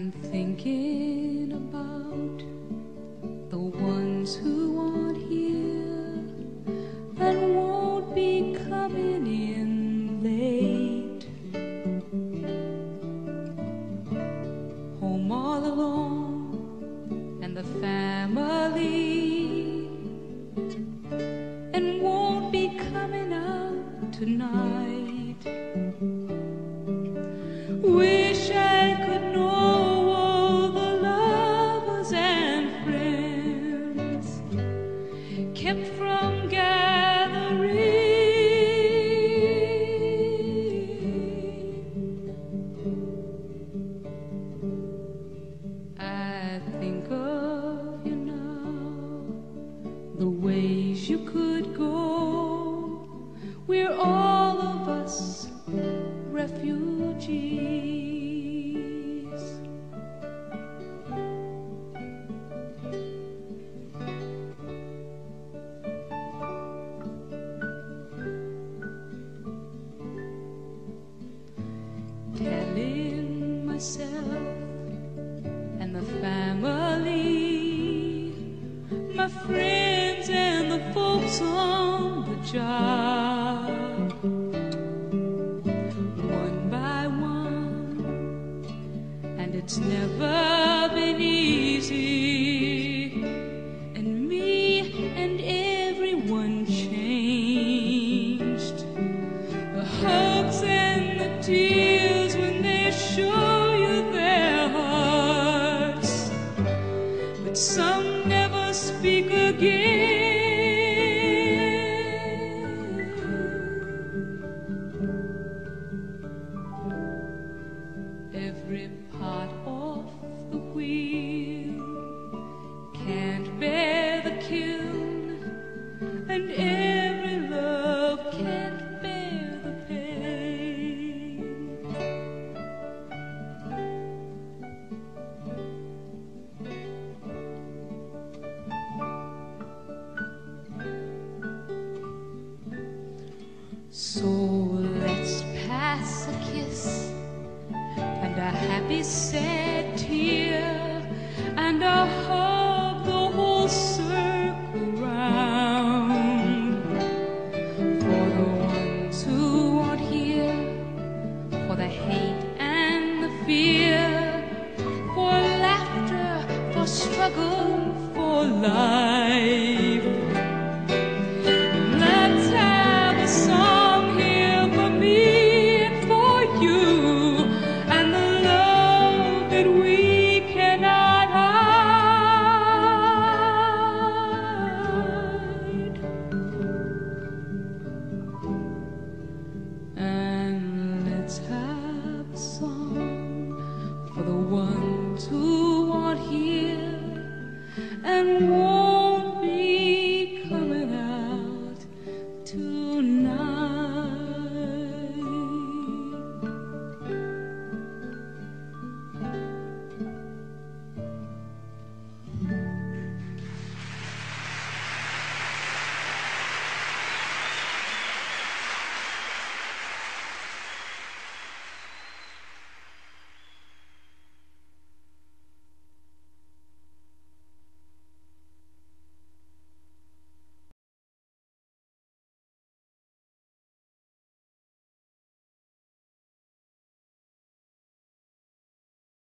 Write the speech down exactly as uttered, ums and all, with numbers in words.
and thinking about the ones who aren't here and won't be coming in late. Home all alone and the family, and won't be coming out tonight. Wish I could know all the lovers and friends kept from gathering. I think of you now, the ways you could go. We're all of us refugees. Telling myself and the family, my friends and the folks on the job, one by one, and it's never been easy, and me and everyone changed. The hugs and the tears when they show you their hearts, but some never speak again. Every part off the wheel can't bear the kiln, and every love can't bear the pain. So let's pass a kiss and a happy sad tear and a hug the whole circle round, for the ones who aren't here, for the hate and the fear, for laughter, for struggle, for life. Let's have a song here for me and for you, and the love that we cannot hide. And let's have a song for the one